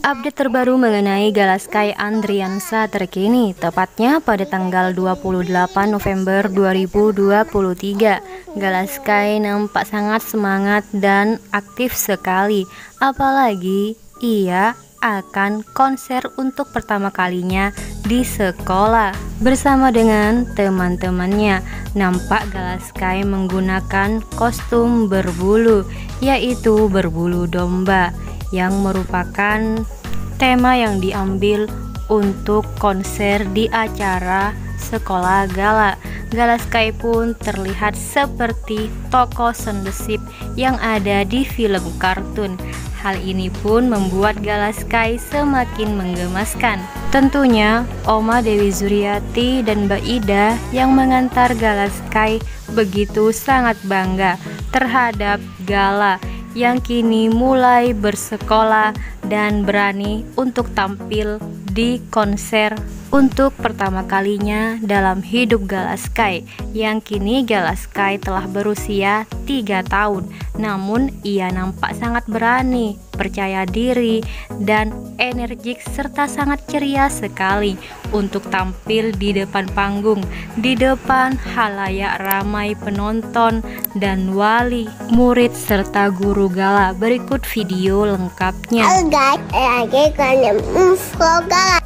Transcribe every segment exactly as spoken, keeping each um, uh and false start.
Update terbaru mengenai Gala Sky Andriansa terkini, tepatnya pada tanggal dua puluh delapan November dua ribu dua puluh tiga. Gala Sky nampak sangat semangat dan aktif sekali, apalagi ia akan konser untuk pertama kalinya di sekolah bersama dengan teman-temannya. Nampak Gala Sky menggunakan kostum berbulu, yaitu berbulu domba, yang merupakan tema yang diambil untuk konser di acara sekolah Gala. Gala Sky pun terlihat seperti tokoh Sondesip yang ada di film kartun. Hal ini pun membuat Gala Sky semakin menggemaskan. Tentunya Oma Dewi Zuriati dan Mbak Ida yang mengantar Gala Sky begitu sangat bangga terhadap Gala yang kini mulai bersekolah dan berani untuk tampil di konser untuk pertama kalinya dalam hidup Gala Sky. Yang kini Gala Sky telah berusia tiga tahun, namun ia nampak sangat berani, percaya diri, dan energik serta sangat ceria sekali untuk tampil di depan panggung, di depan halayak ramai penonton dan wali, murid serta guru Gala. Berikut video lengkapnya. Halo guys, lagi kalian Gala.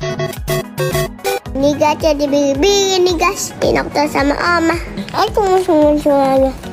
Ini gacha dibeli-beli nih guys, pinok sama Oma. Aku mau semuanya.